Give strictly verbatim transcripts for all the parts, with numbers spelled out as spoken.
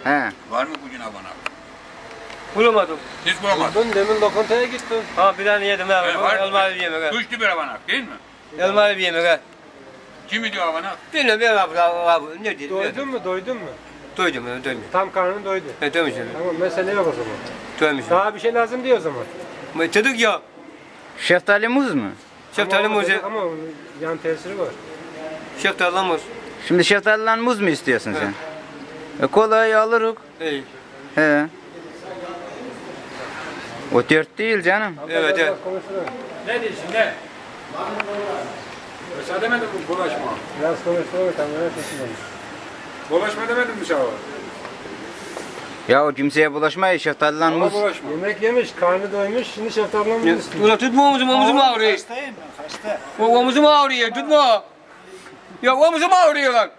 He. Var mı bugün avanak? Bulamadım. Hiç bulamadın. Buldun, demin lokantaya gittin. Ha bir tane yedim abi. He, var. Elmalı bir yemek. Kuşlu bir avanak değil mi? Elmalı bir yemek. Kimi diyor avanak? Bilmiyorum ben abi, abi ne diyeyim? Doydun mu, doydun mu? Doydum, evet, doydum. Tam karnın doydu. Evet, doymuşum. Tamam, mesele yok o zaman. Doymuşum. Daha bir şey lazım diyor o zaman. Ama çocuk ya. Şeftali muz mu? Şeftali Ama o muz. dedik Ama onun yan tesiri var. Şeftali muz. Şimdi şeftaliden muz mu istiyorsun sen? E kolay alırız. İyi. He. O dört değil canım. Evet, evet. Ne diyorsun ne? Mesela demedin mi bulaşma? Biraz konuştuğunu kamera sesinden. Bulaşma demedin mi sana? Ya o kimseye bulaşmayın şeftaliden muz. Bulaşma. Yemek yemiş, karnı doymuş, şimdi şeftaliden muz istiyor. Ulan tutma omuzum, omuzum ağrıyor. Hastayım ben, hasta. O omuzum ağrıyor, tutma. Ya omuzum ağrıyor lan.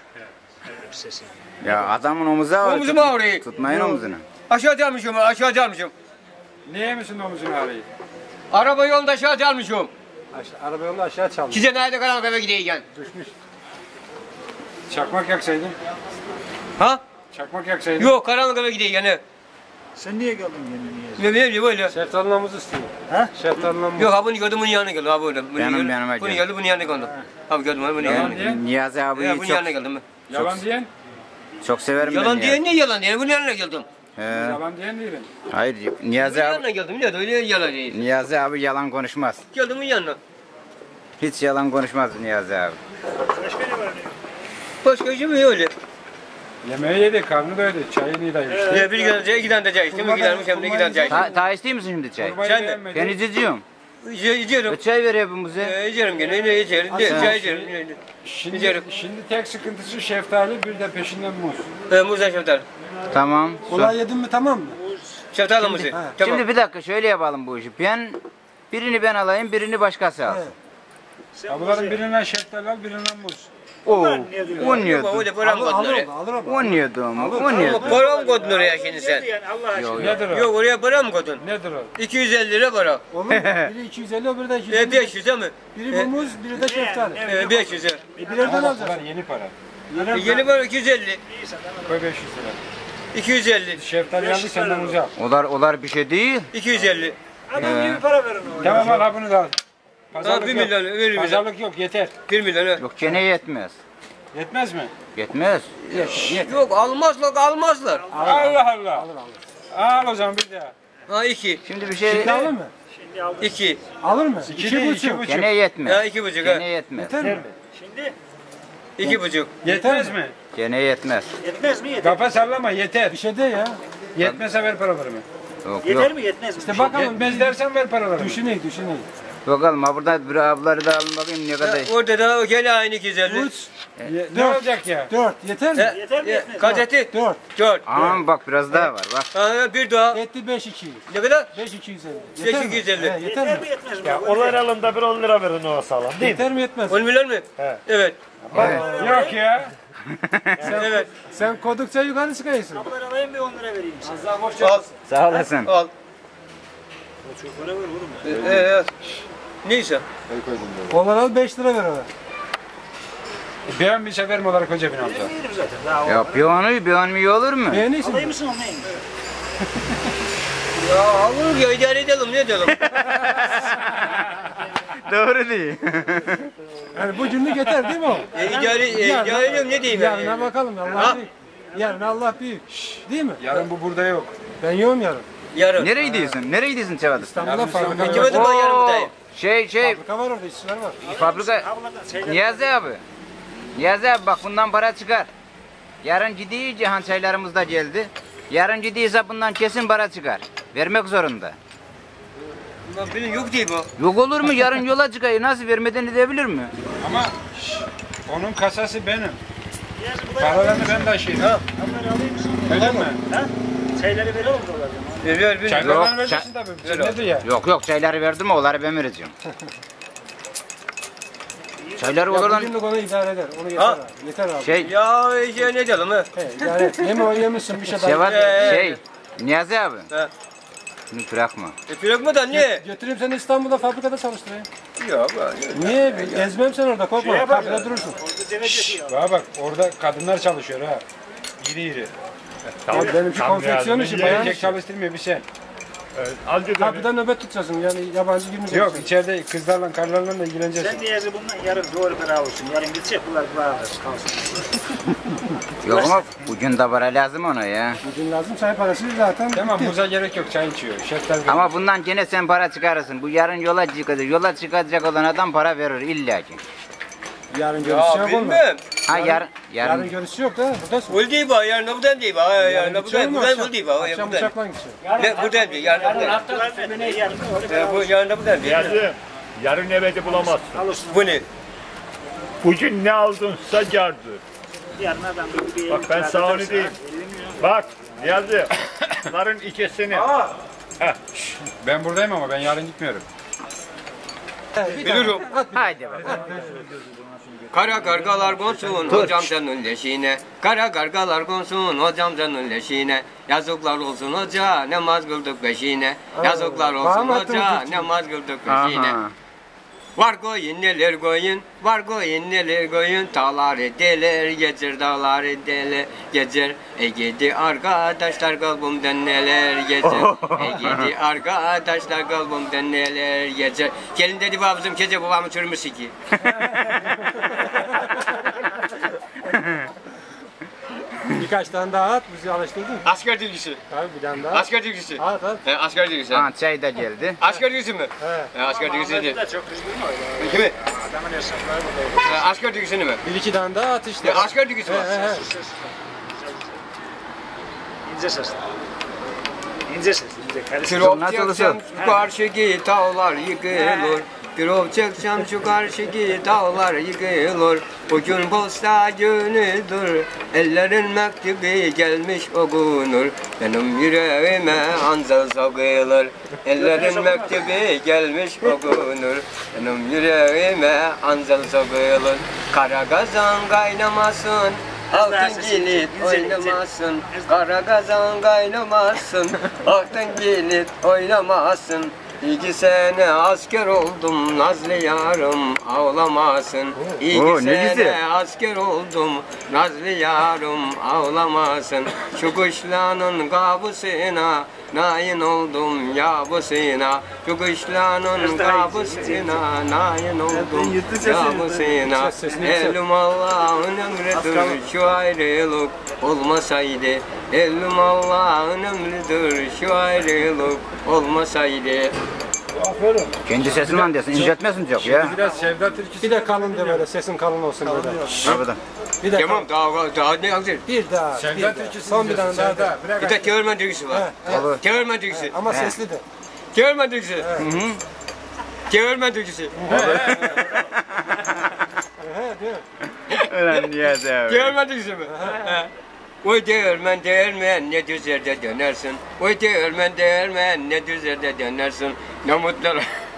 Ya adamın omuzu ağrıyor. Omuzum ağrıyor. Tutmayın omuzunu. Aşağı çalmışım, aşağı çalmışım. Niye misin omuzun ağrıyı? Araba yolunda aşağı çalmışım. Aşağı, araba yolunda aşağı çalmış. Size nerede karanlık eve gideyken? Düşmüş. Çakmak yaksaydın. Ha? Çakmak yaksaydın. Yok, karanlık eve gideyken. Ne Sen niye geldin yeni niye? bileyim böyle. Şeftaliden muz istiyor. Ha? Şeftaliden muz. Yok, ha bunu gördüm, bunun yanına geldim. Ha burada. Bunu Benim gördüm, yanıma Bunu gel. geldi, bunun yanına geldim. Abi gördüm, ha bunun yanına Yalan geldim. diye. Niyazi Ya abiyi bunun çok, yanına geldim. Yalan diyen? çok severim ben Yalan Niyazi. diyen ne yalan diyen? Bunun yanına geldim. He. Yalan diyen değilim. Hayır Bunun Niyazi abi, yanına geldim. Ne de öyle yalan değil. Niyazi abi yalan konuşmaz. Geldim bunun yanına. Hiç yalan konuşmaz Niyazi abi. Başka şey mi öyle? Yemeği yedi, karnı doydu, çayını da içti. Ya bir gider, iki tane de çay içtim, iki tane hem de iki tane çay içtim. Ta, ta istiyor musun şimdi çay? Kurmayı Sen de. beğenmedi. Ben içeceğim. İçerim. E, çay ver hepimize. Ee, İçerim gene, ne içerim, de, çay içerim. Şimdi, İçerim. şimdi tek sıkıntısı şeftali, bir de peşinden muz. Ee, muzla şeftali. Tamam. Kolay yedin mi tamam mı? Şeftali muzu. ha. Tamam. Şimdi bir dakika şöyle yapalım bu işi. Ben birini ben alayım, birini başkası alsın. Ya bunların birinden şeftali al, birinden muz. Oo, on Ama yiyordum. öyle param Alır, koydun alır oraya. onu, alır onu. On yiyordum, on Ama yiyordum. param koydun oraya şimdi sen. Yani Allah aşkına. Yok yok. Nedir o? Yok, oraya para mı koydun? Nedir o? iki yüz elli lira para. Olur mu? Biri iki yüz elli, öbürü de iki yüz E, elli. beş yüz değil mi? Biri bu muz, biri de şeftali. E, beş yüz lira. E, birerden Ama alacaksın. bunlar yeni para. E, yeni para iki yüz elli. Koy beş yüz lira. iki yüz elli. Şeftali aldı, senden muz al. Olar, olar bir şey değil. iki yüz elli. Adam gibi para verin ona. Tamam al, ha bunu da al. Ha, Pazarlık bir yok. milyon, bir milyon. Pazarlık yok, yeter. Bir milyon. evet. Yok gene yetmez. Yetmez mi? Yetmez. Yok, almazlar, almazlar. Allah Allah. Alır alır. Al o zaman bir daha. Ha iki. Şimdi bir şey Şimdi alır mı? Şimdi aldım. İki. Alır mı? İki, İki değil, buçuk. iki buçuk. gene Ha yetmez. iki buçuk ha. Gene yetmez. Yeter mi? Şimdi İki buçuk. Yetmez mi? Gene yetmez. yetmez mi yeter? Kafa sallama, yeter. Bir şey de ya. Yetmezse ver paralarımı. Yok Yeter yok. mi yetmez mi? İşte bakalım. Yetmez dersen ver paralarımı. Düşüneyi, düşüneyi. Bakalım ha burada bir abları da alın bakayım ne Ha, kadar. orada da gene aynı iki yüz elli. Üç, Ye- Ne olacak ya? dört. Yeter mi? Ha, Yeter mi, e, yetmez mi? Kaç etti? Dört. Dört. Aman bak biraz daha var bak. Ha, bir daha. Etti beş iki yüz. Ne kadar? Beş iki yüz elli. Beş Yeter mi? iki yüz elli. He, Yeter yeter mi mi? yetmez mi? Ya onlar alında bir on lira verin o sağlam değil mi? Yeter mi yetmez mi? on milyon mu? He. Evet. Yok ya. Evet. Sen kodukça yukarı çıkıyorsun. Kapıları alayım bir on lira vereyim sana. Al. Sağ olasın. Al. Çok para ver oğlum. Ee, evet. Neyse. Onlar al beş lira ver ona. Ben bir sefer mi olarak koca bin amca? Yerim zaten daha o. Ya bir onu bir onu iyi olur mu? Beğenirsin. Alayım mısın onu neyim? Ya alır ya, idare edelim, ne edelim? Doğru değil. Yani bu günlük yeter değil mi o? E, idare, e, idare edelim, ne diyeyim Yarına yani? bakalım Allah Ha? büyük. Yarın Allah büyük. Değil mi? Yarın bu burada yok. Ben yoğum yarın. Yarın. Nereye gidiyorsun? Nereye gidiyorsun Çavadı? İstanbul'da fabrika var. Gitmedim ben yarın buradayım. Şey şey Fabrika var orada, işçiler var. fabrika Abladan şeyler. Niyazi abi. Niyazi abi bak bundan para çıkar. Yarın ciddi cihan çaylarımız da geldi. Yarın ciddi hesabından kesin para çıkar. Vermek zorunda. Ulan benim yok değil bu. Yok olur mu? Yarın yola çıkayım. Nasıl vermeden edebilir mi? Ama şş, onun kasası benim. Yazı bu da Paralarını ben taşıyayım. Ha. Bunları alayım mısın? Öyle mi? Ha? Şeyleri verelim dolardan. Ver ver ver. Çaylardan Yok, vereceksin çay- tabii. Sen nedir ya? Yok yok çayları verdim onları ben vereceğim. Çayları olur Ya lan. bugünlük onu idare eder. Onu yeter Ha? abi. Yeter abi. Şey Ya şey ne diyelim ha? He, idare et. Yeme o yemişsin bir şey daha. Sevat Ee, şey Niyazi abi. Ha. Bunu bırakma. E bırakma da niye? Götüreyim seni İstanbul'da fabrikada çalıştırayım. Yok ben. Niye? Gezmem sen orada korkma. Şey yapalım. Kapıda durursun. Orada demecesi ya. Bana bak orada kadınlar çalışıyor ha. İri iri. Tam, Benimki konfeksiyon işi bayağı. Yiyecek çalıştırmıyor bir şey. Az dedim. Kapıda nöbet tutacaksın yani yabancı girmeyecek. Yok içeride kızlarla karılarla da ilgileneceksin. Sen Niyazi bundan yarın doğru beraber olsun. Yarın gidecek bunlar beraber kalsın. Yok ama bugün de para lazım ona ya. Bugün lazım çay parası zaten. Tamam muza gerek yok çay içiyor. Şefler Ama bundan gene sen para çıkarırsın. Bu yarın yola çıkacak. Yola çıkacak olan adam para verir illa ki. Yarın görüşü Ya yok oğlum. bilmem. Ha yarın Yarın yarın görüşü yok da buradasın. Öyle değil bak, yarın buradan değil bak. Yarın buradan, gideceğim mi buradan akşam? öyle değil bak. Akşam Yarın buradan. uçakla gideceğim. Ne buradan değil, yarın buradan. Hafta sonu yarın doğru Ee, beraber Bu olsun. yarın buradan değil. Niyazi, yarın evde bulamazsın. Al olsun. Bu ne? Bugün ne aldınsa cardır. Yarın adam bir bir Bak ben sana onu diyeyim. Bak Niyazi, bunların ikisini. Ben buradayım ama ben yarın gitmiyorum. Bilirim. haydi bakalım. Kara kargalar konsun hocam canın leşine. Kara kargalar konsun hocam canın leşine. Yazıklar olsun hoca namaz kıldık peşine. Yazıklar olsun Bağırma hoca attın namaz kıldık peşine. Aha. Var koyun neler koyun, var koyun neler koyun. Dağları deler, geçer dağları deler, geçer. Ege'di arkadaşlar kalbimden neler geçer. Ege'di arkadaşlar kalbimden neler geçer. Gelin dedi babamızım gece babamı çürümüş ki. Birkaç tane daha at bizi alıştırdın. Asker dilgisi. Abi bir tane daha. Asker dilgisi. At at. He, asker dilgisi. Ha çay da geldi. Asker dilgisi mi? He. He, asker dilgisi değil. de çok üzgün oydu. Kimi? Adamın hesapları buradaydı. He, asker dilgisini mi? Bir iki tane daha at işte. Ya, asker dilgisi var. He, he, he. İnce ses. İnce ses. İnce. Karışık. Kürop Nasıl çeksem olsun? şu karşıki dağlar yıkılır. Kürop çeksem şu karşıki dağlar yıkılır. Bugün posta günüdür. Ellerin mektubu gelmiş okunur. Benim yüreğime anzal sokulur. Ellerin mektubu gelmiş okunur. Benim yüreğime anzal sokulur. Kara kazan kaynamasın. Altın kilit oynamasın, kara kazan kaynamasın, altın kilit oynamasın. İki sene asker oldum, nazlı yarım ağlamasın. İki Oo, ne sene güzel. asker oldum, nazlı yarım ağlamasın. Şu kışlanın kabusuna, nain oldum yabusuna. Şu kışlanın kabusuna, nain oldum yabusuna. Elim Allah'ın emridir, şu ayrılık olmasaydı. Elim Allah'ın emridir, şu ayrılık olmasaydı. Kendi sesini anlıyorsun. İnceltmesin çok ya. Biraz Sevda Türküsü. Bir de kalın de böyle sesin kalın olsun böyle. Abi Bir de Tamam daha, daha ne hazır? bir daha. Bir Sevda daha. Türküsü. Son bir tane daha. da. Bırak. Bir de Teorman türküsü var. He, he. Teorman türküsü. Ama sesli de. Teorman türküsü. Teorman türküsü. He değil mi? Ulan Niyazi abi. Teorman türküsü mü? He. Oy değirmen değirmen ne düzerde dönersin. Oy değirmen değirmen ne düzerde dönersin. Ne mutlu.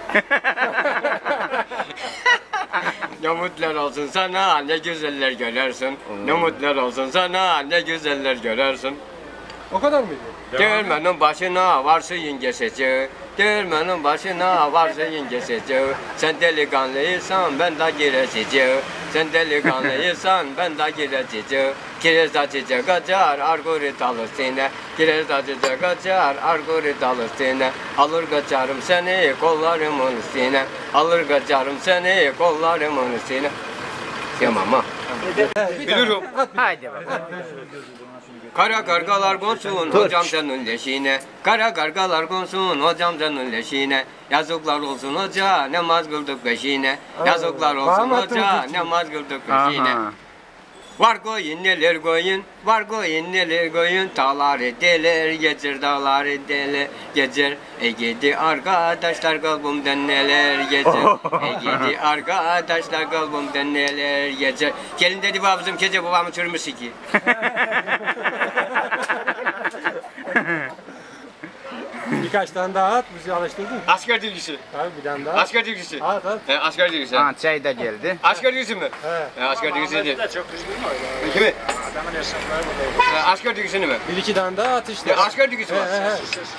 Ne mutlu olsun sana ne güzeller görersin. Ne mutlu olsun sana ne güzeller görersin. O kadar mıydı? Değirmenin başına varsın keseceği. Değirmenin başına varsın keseceği. Sen delikanlıysan ben de gireceğim. Sen delikanlıysan ben de gireceğim. Kireç açacak açar argorit alır seni. Kireç açacak açar argorit alır seni. Alır kaçarım seni kollarımın üstüne. Alır kaçarım seni kollarımın üstüne. Tamam ha. Bilirim. Haydi bakalım. Kara kargalar konsun hocam canın leşine. Kara kargalar konsun hocam canın leşine. Yazıklar olsun hoca namaz kıldık peşine. Yazıklar olsun Bağırma hoca attın namaz kıldık peşine. Aha. Var koyun neler koyun, var koyun neler koyun. Dağları deler, geçer dağları deler, geçer. Ege'di arkadaşlar kalbimden neler geçer. Ege'di arkadaşlar kalbimden neler geçer. Gelin dedi babamızım gece babamı çürümüş ki. Birkaç tane daha at bizi alıştırdın. Asker dilgisi. Abi bir tane daha. Asker dilgisi. At at. He, asker dilgisi. Ha çay da geldi. Asker dilgisi mi? He. He, asker dilgisi değil. de çok üzgün oydu. Kimi? Adamın hesapları buradaydı. He, asker dilgisini mi? Bir iki tane daha at işte. Ya, asker dilgisi var. He, he, he.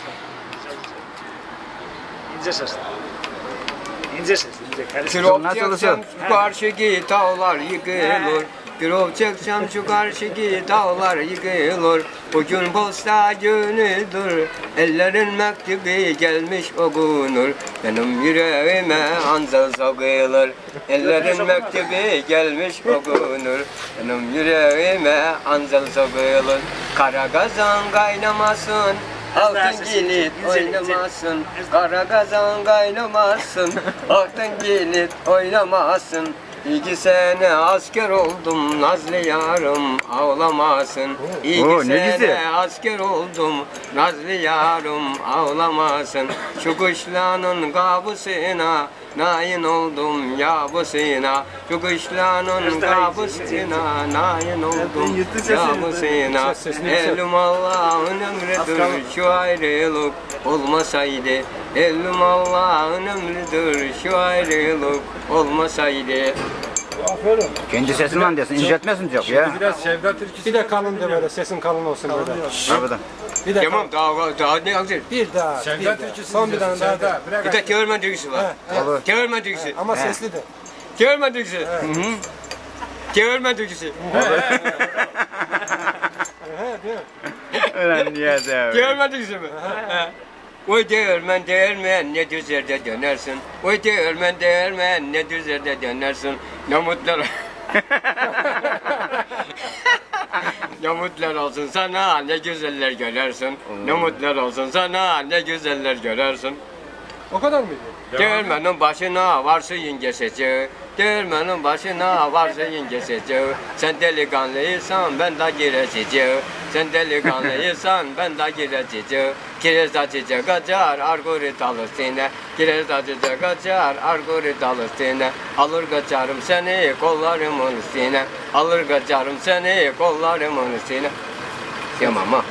İnce ses. İnce ses. İnce. Karışık. Kürop Nasıl çeksem olsun? şu karşıki dağlar yıkılır. Grov çeksem şu karşıki dağlar yıkılır. Bugün posta günüdür. Ellerin mektubu gelmiş okunur. Benim yüreğime ansız sokulur. Ellerin mektubu gelmiş okunur. Benim yüreğime ansız sokulur. Kara kazan kaynamasın. Altın kilit oynamasın, kara kazan kaynamasın, altın kilit oynamasın. İki sene asker oldum, nazlı yarım ağlamasın. İki Oo, ne sene güzel. asker oldum, nazlı yarım ağlamasın. Şu kışlanın kabusuna, nain oldum yabusuna. Şu kışlanın kabusuna, nain oldum yabusuna. Elim Allah'ın emridir, şu ayrılık olmasaydı. Elim Allah'ın emridir, şu ayrılık olmasaydı. Kendi sesinden desin, inceltmesin çok ya. Biraz Sevda türküsü. Bir de kalın de böyle sesin kalın olsun böyle. Harbiden. Bir de Tamam daha daha ne yapacak? bir daha. Bir Sevda daha. türküsü. Son bir tane daha. de. Bırak. Bir de Kevrmen türküsü var. Olur. Kevrmen türküsü. Ama sesli de. Kevrmen türküsü. Kevrmen türküsü. He değil mi? Ulan Niyazi abi. Kevrmen türküsü mü? He. Oy değirmen değirmen ne düzerde dönersin. Oy değirmen değirmen ne düzerde dönersin. Ne mutlular. Ne mutlular olsun sana ne güzeller görersin. Ne mutlular olsun sana ne güzeller görersin. O kadar mıydı? Değirmenin başına varsın geçeceği. Değirmenin başına varsın geçeceği. Sen delikanlıysan ben de gireceğim. Sen delikanlıysan ben de gireceğim. Kireç açacak açar argorit alır seni. Kireç açacak açar argorit alır seni. Alır kaçarım seni kollarımın üstüne. Alır kaçarım seni kollarımın üstüne. Tamam ha.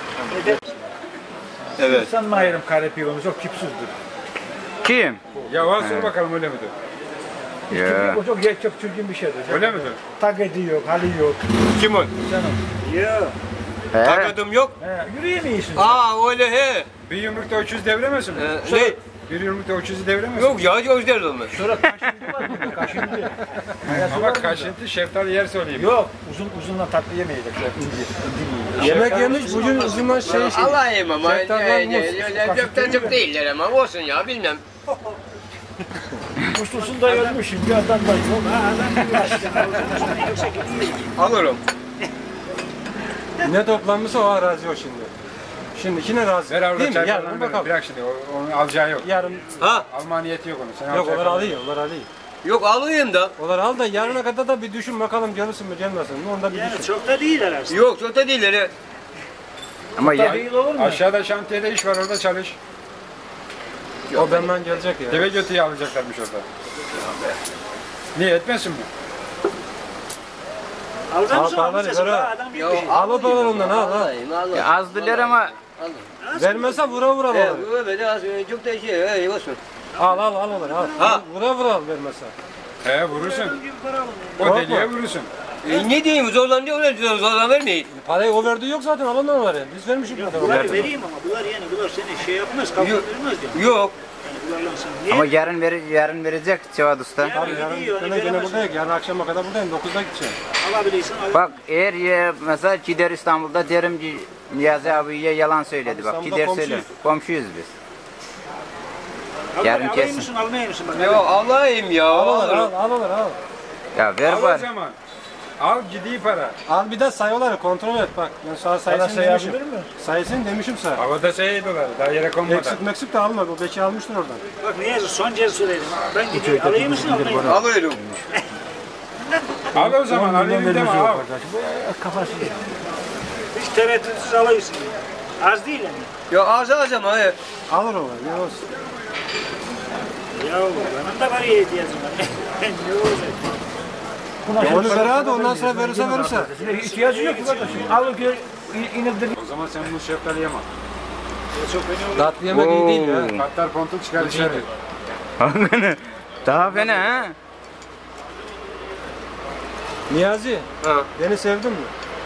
Evet. Sen Mahir'im Karapiyonu çok tipsizdir. Kim? Ya var sor bakalım öyle midir? Ya. O çok çok çirkin bir şeydir. Öyle midir? Tak ediyor, hali yok. Kim o? Yok. He. Takadım yok. He, yürüyemiyorsun. Aa öyle he. Bir yumrukta öküz devremesin mi? Ee, ne? Bir yumrukta öküzü devremesin mi? Yok ya gözler olmuş. Sonra kaşıntı var burada, kaşıntı. Ama kaşıntı şeftali yer söyleyeyim. Yok, uzun uzunla tatlı yemeyecek. Şöyle ince, ince Yemek yemiş bugün uzundan şey şey. Allah'ım ama Şeftali ne olmaz. ne gökten çok değiller ama olsun ya bilmem. Kuşlusun da ölmüşüm, bir adam da yok. Ha, adam gibi aşkına olacaksın. Yoksa ki Alırım. Ne toplanmışsa o arazi o şimdi. Şimdi yine razı. Ver orada Değil mi? çay Yarın falan bakalım. bırak şimdi. O- Onun alacağı yok. Yarın Ha? Alma niyeti yok onun. Sen al yok çay onlar falan. alayım, onlar alayım. Yok alayım da. Onlar al da yarına kadar da bir düşün bakalım gelirsin mi gelmesin mi onda bir yani düşün. çok da değil arası. Yok çok da değiller. Ama ya, Değil olur mu? Aşağıda şantiyede iş var orada çalış. O benden gelecek ya. Deve götüyü alacaklarmış orada. Niye etmesin mi? Alacağım Al, sonra paraları alacağız. ver ha. Adam bir şey. Al o paraları ondan al al. ya azdılar ama Vermezse vura vura Evet, alır. bu böyle az çok da şey iyi olsun. Al al al olur al. Ha. Vura vura al vermezse. He vurursun. Adam gibi para alın. O Korkma. deliğe vurursun. E, ne diyeyim zorlanıyor öyle zorlan vermeyin. Parayı o verdiği yok zaten al ondan var ya. Biz vermişik Yok, zaten. bunları vereyim ama bunlar yani bunlar seni şey yapmaz, kabul Yok. edilmez yani. Yok. Yani bunlarla sen niye? ama yarın ver, yarın verecek Cevat Usta. Yani Tabii yarın gidiyor, hani gene gene veremez. buradayım. Yarın akşama kadar buradayım. dokuzda gideceğim. Alabilirsin, al. Bak eğer ya, mesela gider İstanbul'da derim ki Niyazi abiye yalan söyledi. Abi Bak İstanbul'da gider komşuyuz. söyle. Komşuyuz biz. Al, yarın alayım kesin. mısın, almayayım mısın? Bak, Yok alayım ya. Al olur alırım. al al olur al. Ya ver Al o var. zaman. Al gidiği para. Al bir de sayıları kontrol et bak. Ben sana sayısını Bana demişim. sayabilir mi? Sayısını demişim sana. Havada şey dolar. Daha yere konmadan. Eksik meksik de alma. Bu Beki almıştır oradan. Bak niye son kez söyledim. Ben gideyim, alayım mısın, almayayım mısın? Alıyorum. Al o zaman. Alayım deme al. Kafası. Hiç tereddütsüz alıyorsun. Az değil yani. Ya az az ama he. Alır o var. Ne olsun. Ya benim de var ya ihtiyacım var. Ne olacak? Onu ver hadi ondan sonra verirse verirse. İhtiyacı yok ki kardeşim. Al gör, inildir. O zaman sen bu şeftali yeme. Çok önemli. Tatlı yemek iyi değil ya. Katlar pontuk çıkar dışarı. Daha fena ha. Niyazi Ha. beni sevdin mi?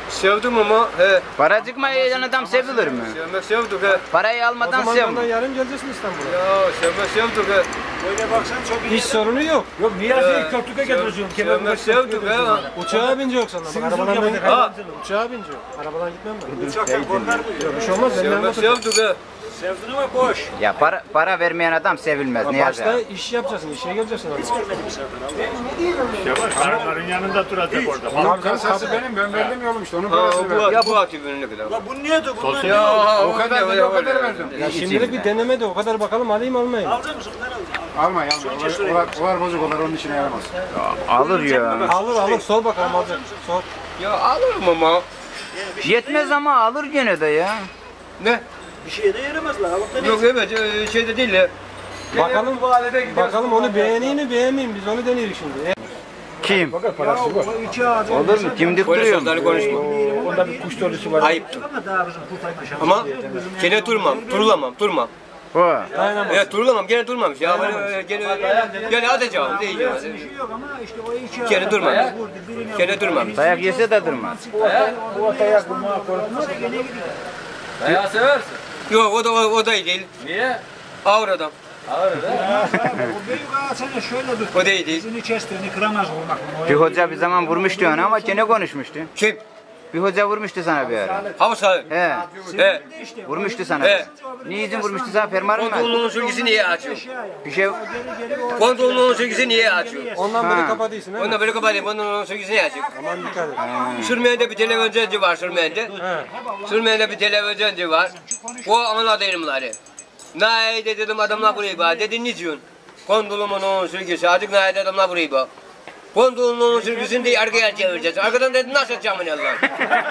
Sevdim ama he. Para çıkmayan adam sevilir mi? Sevmek sevdik he. Parayı O almadan zaman sevme. ondan yarın geleceksin İstanbul'a. Ya sevmek sevdik he. Böyle baksan çok iyi. Hiç sorunu yok. Yok Niyazi'yi köprüye getiriyorsun. Sevmek sevdik he. Uçağa bince yok sana. Bak arabadan ben Ha. uçağa bince yok. Arabadan gitmem ben. Uçaktan korkar bu. Yok bir şey olmaz. Benden Sevmek motor. sevdik he. Sevdin ama boş. Ya para, para vermeyen adam sevilmez. Ne Başta yazar? iş yapacaksın. İşe geleceksin. Hiç görmedim Serdar Allah. Karınların yanında duracak orada. Bunun kasası benim, ben verdim yolum işte, onun Ha parasını verdim. bu ya bu atı ne kadar. La bu niye de bundan Ya O kadar değil, o kadar verdim. Ya şimdilik bir deneme de o kadar bakalım alayım almayayım. alacak mısın? Bunları alacaksın. Alma, alma. Onlar, onlar bozuk onlar, onun işine yaramaz. Alır ya. Alır alır sor bakalım alacak. Sor. Ya alırım ama. Yetmez ama alır gene de ya. Ne? Bir şeye de yaramazlar. Alıp da Yok evet e, şeyde değil ya. Bakalım bakalım onu beğeneyim mi beğenmeyeyim biz onu deneyelim şimdi. Kim? Parası bu. iki ağacı. Olur mu? Dimdik Polis duruyor sözleri mu? konuşma. Onda bir kuş dolusu var. Ayıptır. Ama daha bizim kurtarma şansı. Ama gene durmam, durulamam, durmam. O. Evet durulamam, gene durmamış ya. Böyle, gene gene atacağım değil ya. Bir şey yok ama işte o iki ağacı. Gene durmam. Vurdu, birine Gene vurdu. durmam. Dayak yese de durmaz. O dayak bulmaya korkmaz da gene gidiyor. Dayağı seversin. Yok o da o, o da değil. Niye? Ağır adam. O büyük ağaç sana şöyle dur. O değil değil. Dizini kestiğini kıramaz vurmak. Bir hoca bir zaman vurmuştu onu ama gene konuşmuştu. Kim? Bir hoca vurmuştu sana bir ara. Havuz sahibi. He. He. Vurmuştu sana. He. Niye izin vurmuştu sana fermuarın mı? Kontrolünün sürgüsü niye açıyor? Bir şey Kontrolünün sürgüsü niye açıyor? Ondan beri kapadıysan he. Onunla böyle kapatayım, kontrolünün sürgüsü niye açıyor? Aman dikkat et. Sürmen'de bir televizyoncu var Sürmen'de. Sürmen'de bir televizyoncu var. O anladı elimleri. Nayde dedim adamlar buraya bak. Dedi ne diyorsun? Kondulumun onun sürgüsü. Azıcık nayde adamlar buraya bak. Kondulumun onun sürgüsünü de arkaya çevireceğiz. Arkadan dedim nasıl atacağım bunu Allah'ım?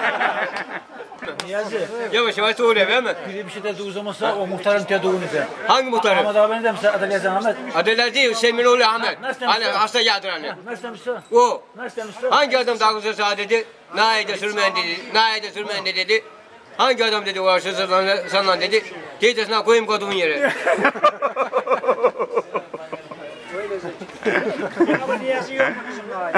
Niyazi. Yavaş yavaş doğruya değil mi? Biri bir şey de uzamasa o muhtarın tediğini de. Hangi muhtarı? Ama daha ben de mesela Adaliyazan Ahmet. Adeler değil, Seminoğlu Ahmet. Nasıl Hani demişler? hasta yadıranı. Nasıl demişler? O. Nasıl demişler? Hangi adam daha güzel sağ dedi? Nayde sürmen dedi. Nayde sürmen de dedi. Hangi adam dedi o arsızı sana dedi. Teyzesine koyayım koduğun yere. Ama Niyazi yok mu bizim daha?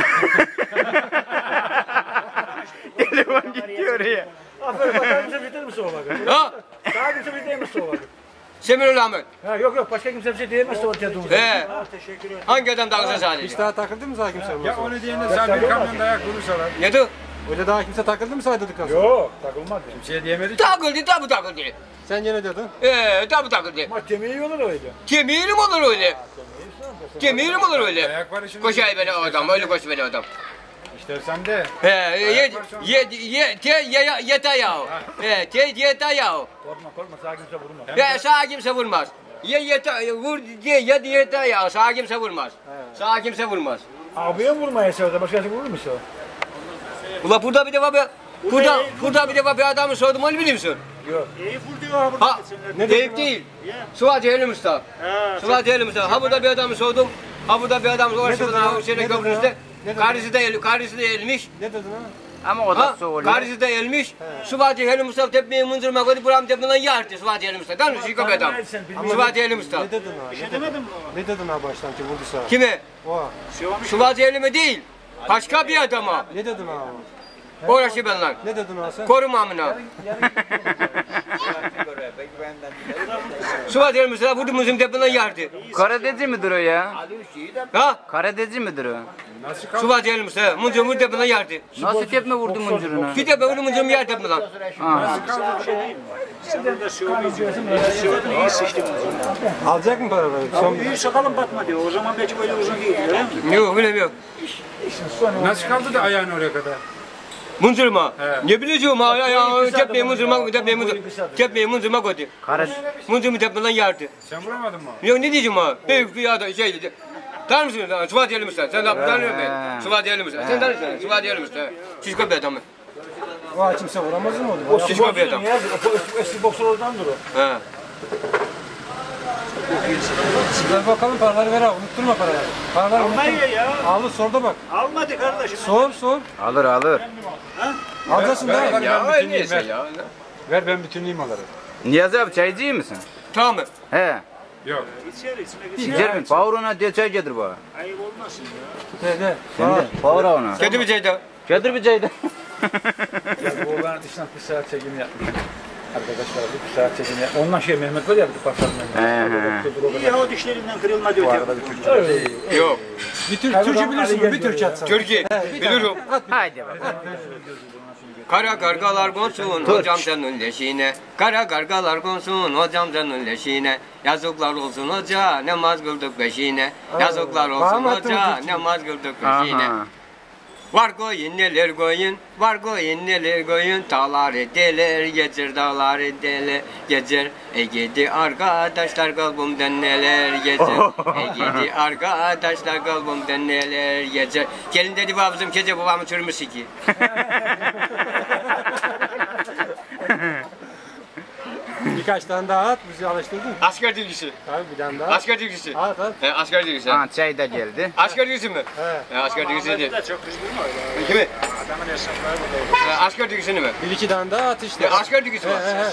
Telefon gidiyor ya. Aferin bakar mısın bitir misin o bakın? Ha? Daha kimse bitir misin o bakın? Seminoğlu Ahmet. Ha yok yok başka kimse bir şey diyemezse o tediğini. He. Teşekkür ederim. Hangi adam daha güzel sağ dedi? Hiç daha takıldı mı sana kimse? Ya onu diyene sen bir kamyon dayak vurursalar. Ne diyor? Öyle daha kimse takıldı mı saydık aslında? Yok, takılmadı. Kimseye diyemedi ki. Takıldı tabi takıldı. Sen gene dedin. Ee tabi takıldı. Ama kemiği olur öyle. Kemiğim olur öyle. Kemiğim olur öyle. Dayak var işin. Koşay beni o adam, öyle koş beni o adam. İstersen de. He, ye, ye, ye, te, ye, yete yahu. He, te, yete yahu. Korkma korkma sağ kimse vurma. He, sağa kimse vurmaz. Ye, yete, vur, ye, ye, yete yahu, sağa kimse vurmaz. Sağa kimse vurmaz. Abiye vurmaya sevdi başkası vurur mu sen? Ula burada bir defa bir, burada, burada bir defa bir adamı sordum, onu biliyor musun? İyi vur diyor ha burada. Ha, Eyüp değil. Suat Ehli Mustafa. Suat Ehli Mustafa. Ha burada bir adamı sordum. Ha burada bir adam orası dedin burada ha? Hüseyin Ne dedin Köprüsü'de. ha? Ne dedin? Karısı da, el, karısı da elmiş. Ne dedin ha? Ama o da Ha, soğuluyor. karısı da elmiş. Suat Ehli Mustafa tepmeyi mınzırma koydu. Buram tepmeden yardı Suat Ehli Mustafa. Değil mi? Şiko bir adam. Suat Ehli Mustafa. Ne dedin ha? Bir şey demedin mi? Ne dedin ha baştan ki vurdu sana? Kime? O. Suat Ehli mi değil. Başka bir adama. Ne dedin ha? Uğraşı ben lan. Ne dedin ha sen? Korumamına. Suat Ehli Mustafa vurdu mızım tepmeden yardı. Karadeci midir o ya? Ha? Karadeci midir o? Nasıl kaldı? Suat Ehli Mustafa. Mızım vurdu tepmeden yardı. Nasıl tepme vurdu mıncırına? Bir tepe vurdu mızım yer tepmeden. Ha. Sen de söyleyeceksin. Söylediğin iyi sıçtın. Alacak mı paraları? Son Büyük sakalım batma diyor. O zaman belki böyle uzun değil. Öyle mi? Yok bilemiyorum. Nasıl kaldı da ayağın oraya kadar? Mınzırma. He. Ne bileceğim ha ya tepmeyi mınzırma tepmeyi mınzırma tepmeyi mınzırma koydu. Kara... Mınzırma tepmeden yardı. Sen vuramadın mı? Yok ne diyeceğim ha? Büyük bir adam şey dedi. Tanır mısın? Suat Ehli Mustafa. Sen de tanıyor musun? Suat Ehli Mustafa. Sen tanır mısın? Suat Ehli Mustafa. Şişko bir adam. o kimse vuramaz mı oldu? Şişko bir adam. Niyazi o eski boksör oradandır o. He. Ver bakalım paraları ver abi. Unutturma paraları. Paraları unutturma. Almayı ya. Alır sor da bak. Almadı kardeşim. Sor sor. Alır alır. Alacaksın ver, da. ver. Ya Ben bütünleyeyim, neyse ver. ya. Ver ben bütünleyeyim onları. Niyazi abi çaycı iyi misin? Tamam mı? He. Yok. İçeri içine git. Gider mi? Pavrona diye çay getir bana. Ayıp olmasın ya. De de. Sen de. Pavra ona. Kötü bir şey de. Getir bir çay da. Ya bu oğlan dışından bir saat çekimi yapmış. Arkadaşlar bir saat çekimi yapmış. Ondan şey Mehmet var ya bir pasar Mehmet. Ya o dişlerinden kırılmadı Bu öte. arada bir Türkçe. Yok. Bir Türk, Türkçe bilirsin mi? Bir Türkçe atsan. Türkiye. Bilirim. Haydi bakalım. Kara kargalar konsun hocam senin leşine. Kara kargalar konsun hocam senin leşine. Yazıklar olsun hoca namaz kıldık peşine. Yazıklar olsun hoca namaz kıldık peşine. Aha. Var koyun neler koyun, var koyun neler koyun. Dağları deler, geçer dağları deler, geçer. Ege'di arkadaşlar kalbimden neler geçer. Ege'di arkadaşlar kalbimden neler geçer. Gelin dedi babamızım gece babamı çürümüş ki. Birkaç tane daha at, bizi alıştırdın. Asker dilgisi. Tabii bir tane daha. Asker dilgisi. At at. He, asker dilgisi. Ha, çay da geldi. Asker dilgisi mi? He. He, asker dilgisiydi. Da çok kızgın mı? Kimi? Adamın hesapları burada. He, asker dilgisini mi? Bir iki tane daha at işte. Ya, asker dilgisi var. He, he, he.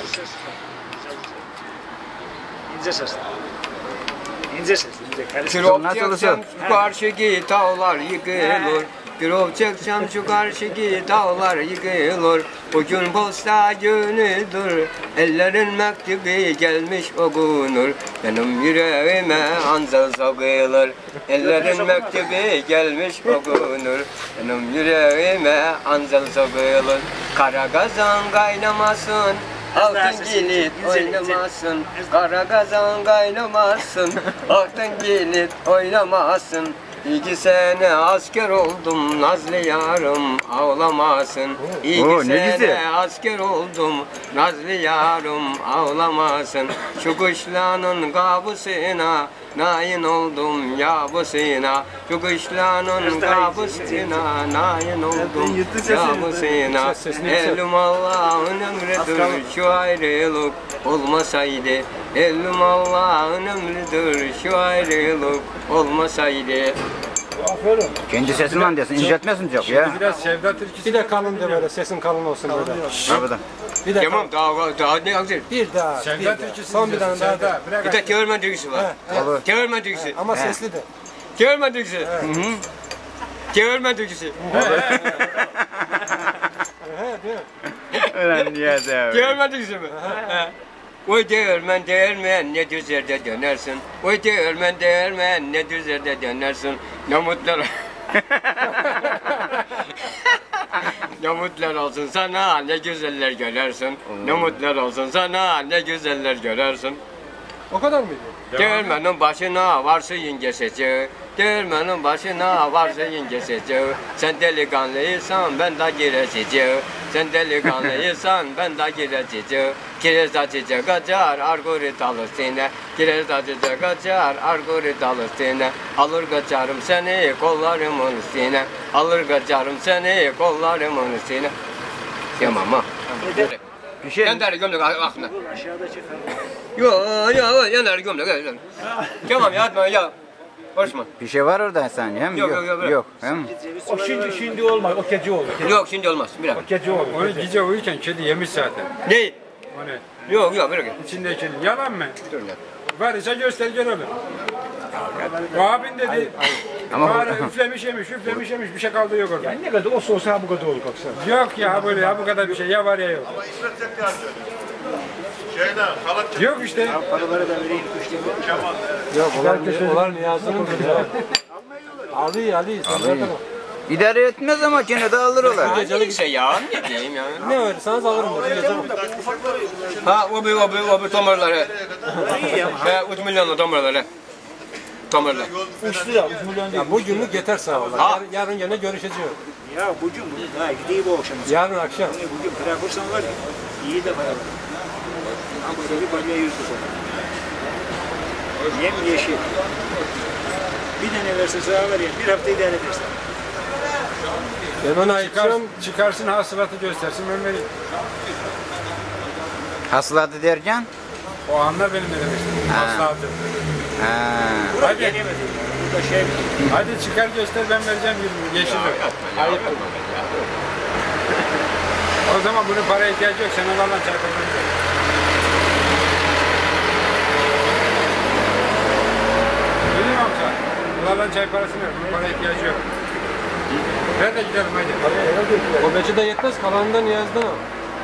İnce ses. İnce ses. İnce. Karışık. Krop Nasıl çeksem olsun? şu karşıki dağlar yıkılır. Krop çeksem şu karşıki dağlar yıkılır. Bugün posta günüdür. Ellerin mektubu gelmiş okunur. Benim yüreğime ansız sokulur. Ellerin mektubu gelmiş okunur. Benim yüreğime ansız sokulur. Kara kazan kaynamasın. Altın kilit oynamasın, kara kazan kaynamasın, altın kilit oynamasın. İki sene asker oldum, nazlı yarım ağlamasın. İki Oo, ne sene güzel. asker oldum, nazlı yarım ağlamasın. Şu kışlanın kabusuna, nain oldum yabusuna. Şu kışlanın kabusuna, nain oldum yabusuna. Elim Allah'ın emridir, şu ayrılık olmasaydı. Elim Allah'ın emridir, şu ayrılık olmasaydı. Kendi sesinden desin, inceltmesin çok ya. Biraz Sevda Türkçesi. Bir de kalın de böyle, sesin kalın olsun böyle. Abi Bir de Tamam, daha, daha ne yapacak? Bir daha. Sevda bir daha. Türkçesi. Son bir tane daha. Sevda, de. bırak. Bir de Teğirmen Türküsü var. Olur. Teğirmen Türküsü. Ama sesli de. Teğirmen Türküsü. Teğirmen Türküsü. Ulan Niyazi abi. Teğirmen Türküsü mü? Oy değirmen değirmen ne düzerde dönersin. Oy değirmen değirmen ne düzerde dönersin. Ne mutlu. Ne mutlular olsun sana, ne güzeller görersin. Ne mutlular olsun sana, ne güzeller görersin. O kadar mıydı? Değirmenin başına varsın geçecek. Değirmenin başına varsın geçecek. Sen delikanlıysan ben de gireceğim. Sen delikanlıysan ben de gireceğim. Kireç açacak açar argorit alır seni. Kireç açacak açar argorit alır seni. Alır kaçarım seni kollarımın üstüne. Alır kaçarım seni kollarımın üstüne. Tamam ha. Bir şey Gönder gömlek aklına. Aşağıda çıkar. Yok yok gönder gömlek. gönder. Tamam ya atma ya. Konuşma. bir şey var orada sen hem Yok, yok. yok, yok, yok. Yok. Hem O şimdi şimdi olmaz. O gece olur. Yok şimdi olmaz. Bir dakika. Gece olur. Onu gece uyurken kedi yemiş zaten. Ne? Onu Yok yok bir dakika. içinde kedi. Yalan mı? Dur ya. Var ise göster görelim. O abin dedi. Ama Ama bu- üflemiş yemiş, üflemiş yemiş bir şey kaldı yok orada. Yani ne kadar olsa olsa bu kadar olur baksana. Yok ya böyle ya bu kadar bir şey ya var ya yok. Yok işte. Paraları da vereyim. Üçte bu. Yok olan, olan Niyazi'nin ya. Ali Ali sen zaten o. idare etmez ama gene de alır olar. Gecelik şey ya. Ne diyeyim ya. Ne verirseniz alırım dedi. Gece Ha o bir o bir o bir tomarları. He üç milyon tomarları. Tomarlar. Üç lira. Üç milyon değil. Ya bugünlük yeter sağ ol. Ha. Yarın, yarın gene görüşeceğiz. Ya bugün bugün. Ha gideyim bu akşam. Yarın akşam. Yani bugün bırakırsan var ya. İyi de para var. Ama böyle bir balya yüz lira. Yem yeşil. Bir tane verse sana var ya. Bir hafta idare edersin. Ben ona Çıkar, ayıkacağım. çıkarsın hasılatı göstersin ben vereyim. Hasılatı derken? O anlar benim ne demek istediğim. Ha. Hasılatı. Ha. Buraya Hadi. gelemedi. Burada şey Hadi çıkar göster ben vereceğim yirmi. Yeşil yok. Ayıp. O zaman bunun paraya ihtiyacı yok. Sen onlarla çarpabilirsin. Biliyor musun sen? Bunlarla çay parasını ver. Bunun paraya ihtiyacı yok. Ver de gidelim hadi. O beçi de yetmez, kalanından Niyazi'den al.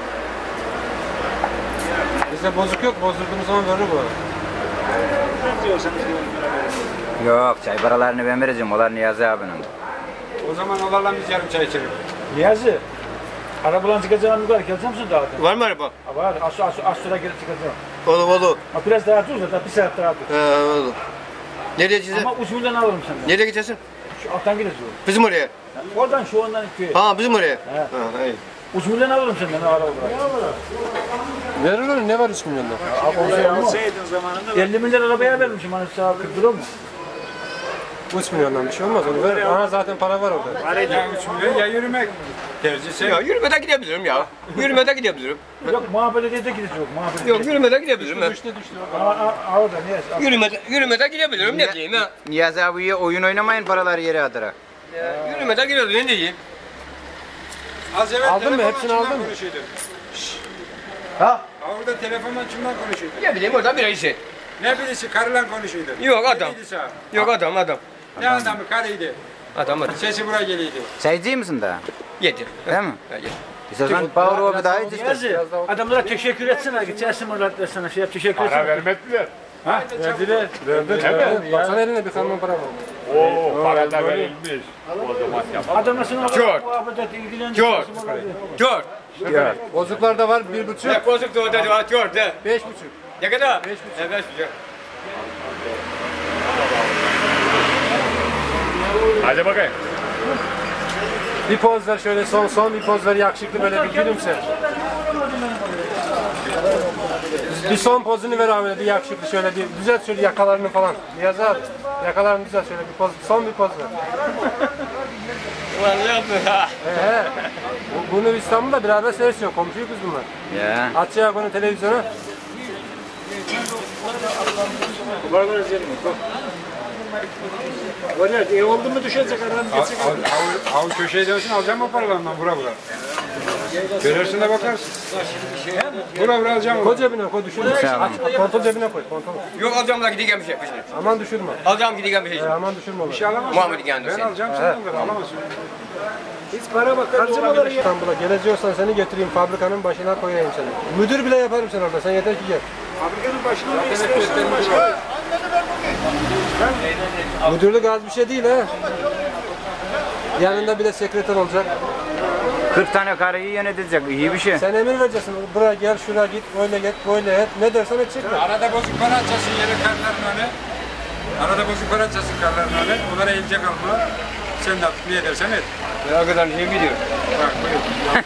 Bizde bozuk yok, bozdurduğumuz zaman verir bu. Ne diyorsanız diyorum. Yok, çay paralarını ben vereceğim. Onlar Niyazi abinin. O zaman onlarla biz yarım çay içelim. Niyazi. Arabadan çıkacağım yukarı gelecek misin daha? Var mı araba? Var. Az az az sonra gelip çıkacağım. Olur olur. Ha biraz daha dur da bir saat daha dur. He olur. Nereye gideceğiz? Ama üç milyon alırım senden. Nereye gideceksin? Şu alttan gideceğiz. Bizim oraya. Oradan şu ondan köye. Ha bizim oraya. Ha, iyi. üç milyon alırım senden araba bırak. Verirler, ne var üç milyonda? Alsaydın zamanında elli milyar arabaya vermişim hani sağ kırk lira mı? üç milyondan bir şey olmaz, onu ver. Aha zaten para var orada. Ya üç milyon ya yürümek. Tercih Ya yürümeden gidebilirim ya. Yürümeden gidebilirim. Yok muhabbet edip de gideceğiz yok muhabbet. Yok yürümeden gidebilirim ben. Düştü düştü. Orada Niyazi. Yürümeden, yürümeden gidebilirim ne diyeyim ya. Niyazi abiye oyun oynamayın paraları yere atıra. Ya, Yürümeden gidebilirim ne diyeyim. Az evvel Aldın mı? telefonla Hepsini kimden aldın mı? konuşuyordu? Ha? Ha, orada telefonla kimden konuşuyordu? Ne bileyim orada bir işi. Ne birisi karıyla konuşuyordu. Yok, adam. Ne birisi ha? Yok adam adam. Ne adamı karıydı. Adam adam. Sesi buraya geliyordu. Çaycı mısın daha? Yedi. Değil mi? Ha, yedi. İstersen Power Obi daha iyi Niyazi adamlara teşekkür etsene. Geçersin oradan sana şey yap teşekkür Para etsene. vermediler. Ha? Verdiler. Evet. Baksana eline bir kamyon para var. Oo, para da verilmiş. O zaman yap. Adamla sana Çok. muhabbet et ilgilen. Çok. Dört. Bozuklarda var bir buçuk, Ne bozuk da orada var dört de. beş buçuk. Ne kadar? Beş buçuk. Evet, beş buçuk. Hadi bakayım. Bir poz ver şöyle son son bir poz ver yakışıklı böyle bir gülümse. Bir son pozunu ver abi bir yakışıklı şöyle bir düzelt şöyle yakalarını falan. Niyazi abi yakalarını düzelt şöyle bir poz son bir poz ver. Ulan ne yaptın ha? He he. Bu- Bunu İstanbul'da beraber seyrediyor komşuyuz biz bunlar. Ya. Açacak onu televizyona. Var var izleyelim. Bak. Var ya iyi oldu mu düşecek adam geçecek. Av, av, av köşeye dönsün alacağım mı paralarından bura bura. Görürsün de bakarsın. Bura bura alacağım mı? Koy cebine koy düşürme. Tamam. Aç, kontrol cebine koy kontrol. Yok alacağım da gideceğim bir şey yapmışsın. Aman düşürme. Alacağım gideceğim bir şey. E, aman düşürme onu. Bir şey alamazsın. Muhammed geldi Ben sen. alacağım sen onları alamazsın. Hiç para bak harcamaları ya. İstanbul'a geleceyorsan seni götüreyim fabrikanın başına koyayım seni. Müdür bile yaparım sen orada. Sen yeter ki gel. Fabrikanın başına mı istiyorsan başına? Müdürlük az bir şey değil ha. Yanında bir de sekreter olacak. kırk tane karıyı yönetecek. İyi bir şey. Sen emir vereceksin. Buraya gel, şuraya git, böyle git, böyle et. Ne dersen edecekler. Arada bozuk para açarsın yere karların önüne. Arada bozuk para açarsın karların önüne. Onlara elecek alma. Sen de artık ne edersen et. Ne kadar şey gidiyor. Bak buyur.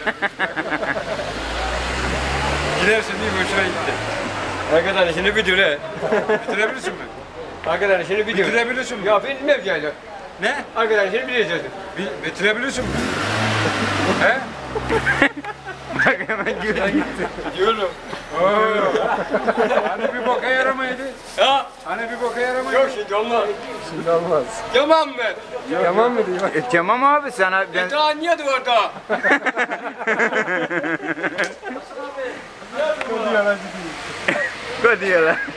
Gidersin değil mi? Hoşuna gitti. Ne kadar işini bitir he. Bitirebilirsin mi? Hakikaten işini bitir. Bitirebilirsin mi? Ya bilmem yani. Ne? Hakikaten işini bitireceğiz. Bi- Bitirebilirsin mi? He? Bak hemen güven gitti. Diyorum. Oo. Hani bir boka yaramaydı. Ya Hani bir boka yaramaydı. yok şimdi olmaz. Şimdi olmaz. Tamam mı? Yaman mı diyeyim? E, tamam abi sana ben... E daha niye orada? Hadi yalan.